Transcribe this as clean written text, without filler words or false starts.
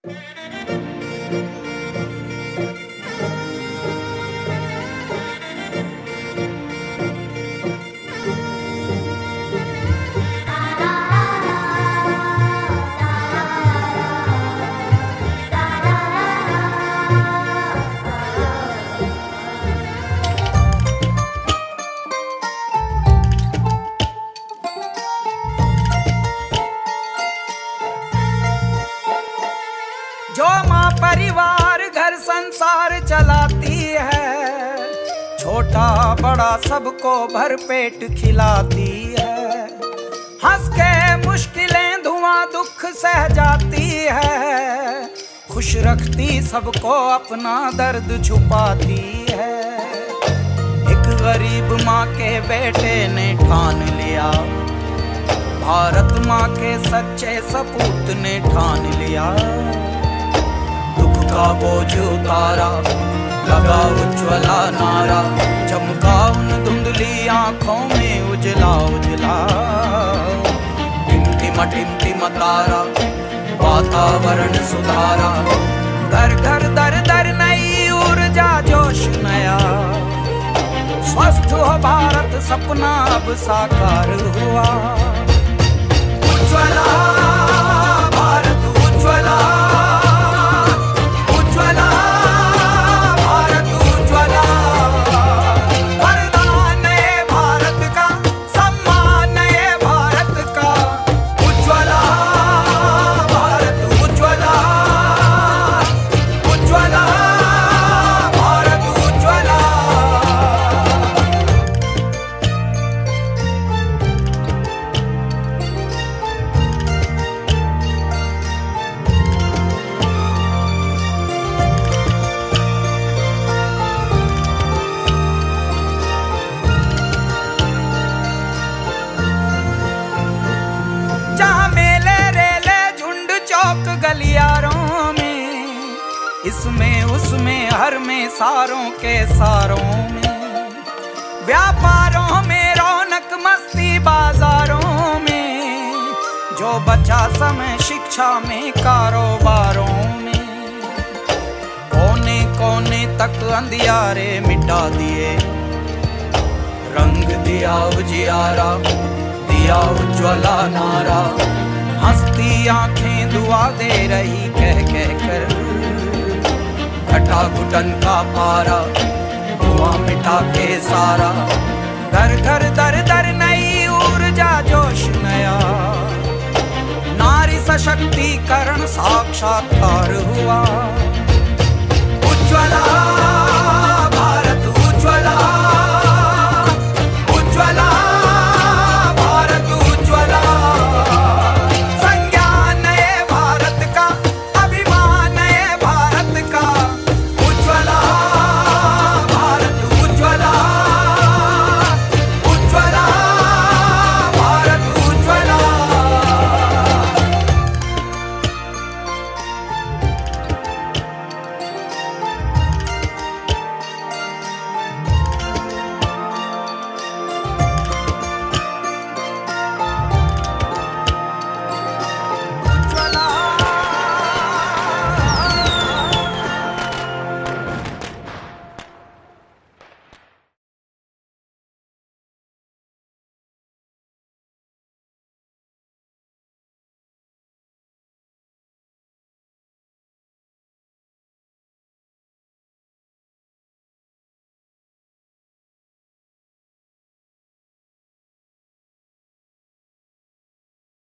जो माँ परिवार घर संसार चलाती है, छोटा बड़ा सबको भरपेट खिलाती है। हंस के मुश्किलें धुआं दुख सह जाती है, खुश रखती सबको अपना दर्द छुपाती है। एक गरीब माँ के बेटे ने ठान लिया, भारत माँ के सच्चे सपूत ने ठान लिया। का बोझ उतारा, लगा उज्ज्वला नारा, चमका उन धुंधली आंखों में उजला उजला। टिमटिम तारा, वातावरण सुधारा, घर घर दर दर नई ऊर्जा जोश नया। स्वस्थ हो भारत सपना अब साकार हुआ। उज्ज्वला भारत उज्ज्वला, गलियारों में, इसमें उसमें हर में सारों के सारों में, व्यापारों में रौनक मस्ती बाजारों में, जो बचा समय शिक्षा में कारोबारों में। कोने कोने तक अंधियारे मिटा दिए, रंग दिया उजियारा, दिया उज्ज्वला नारा। हंसती आंखें दुआ दे रही कह कह कर, घटा घुटन का पारा धुआं मिटा के सारा। घर घर दर दर नई ऊर्जा जोश नया, नारी सशक्तिकरण साक्षात्कार हुआ। उज्ज्वला